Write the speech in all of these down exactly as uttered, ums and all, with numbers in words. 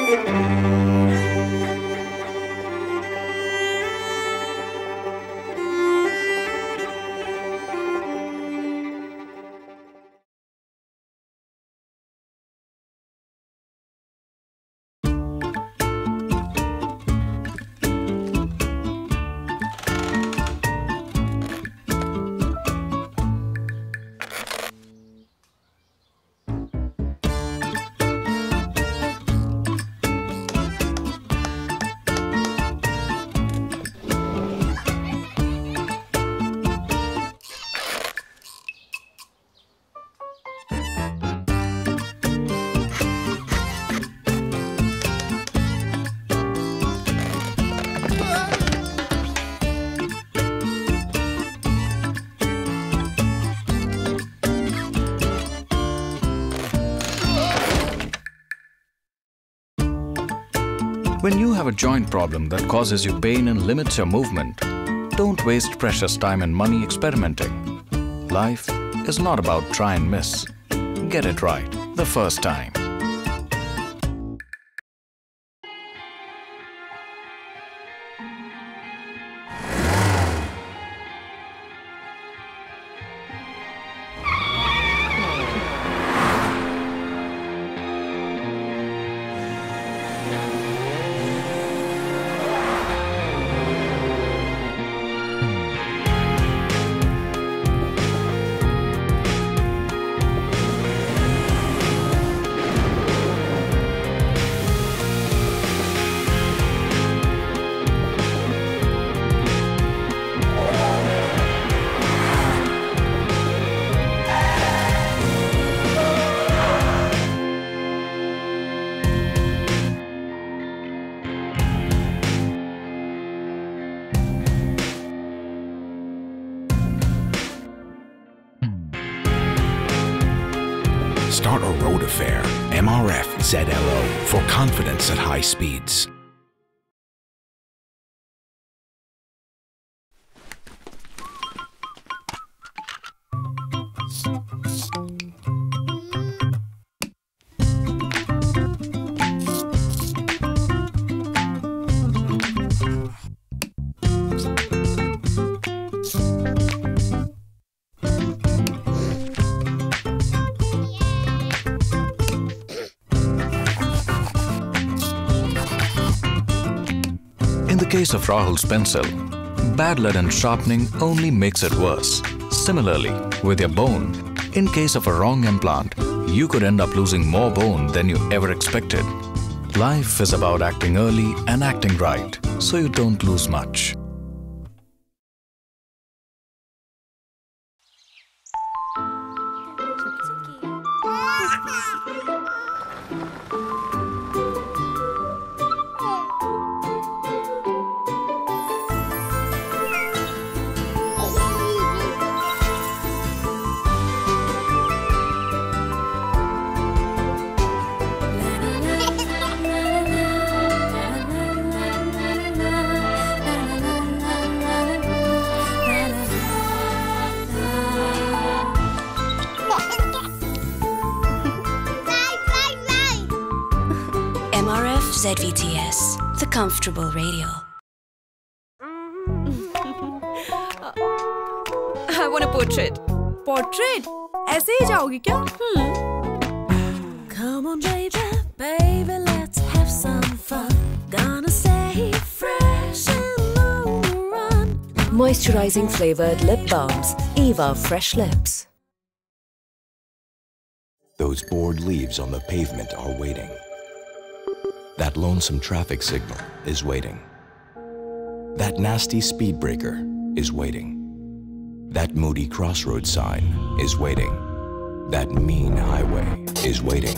When you have a joint problem that causes you pain and limits your movement, don't waste precious time and money experimenting. Life is not about try and miss. Get it right the first time. Start a road affair. M R F Z L O for confidence at high speeds. In the case of Rahul's pencil, bad lead and sharpening only makes it worse. Similarly, with your bone, in case of a wrong implant, you could end up losing more bone than you ever expected. Life is about acting early and acting right, so you don't lose much. M R F Z V T S, the comfortable radio. I want a portrait. Portrait? ऐसे ही जाओगी क्या? Come on, baby, baby, let's have some fun. Gonna stay fresh and on the run. Moisturizing flavored lip balms, Eva Fresh Lips. Those bored leaves on the pavement are waiting. That lonesome traffic signal is waiting. That nasty speed breaker is waiting. That moody crossroad sign is waiting. That mean highway is waiting.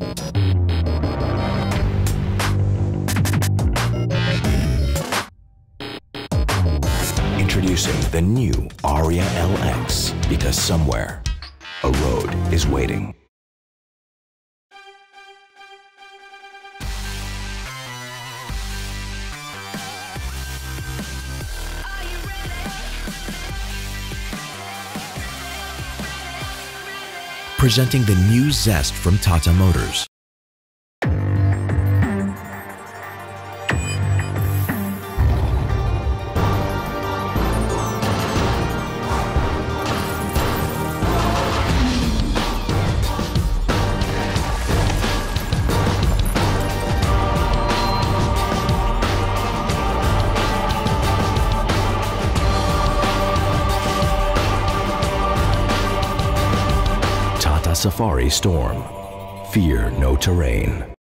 Introducing the new Aria L X, because somewhere a road is waiting. Presenting the new Zest from Tata Motors. Safari Storm. Fear no terrain.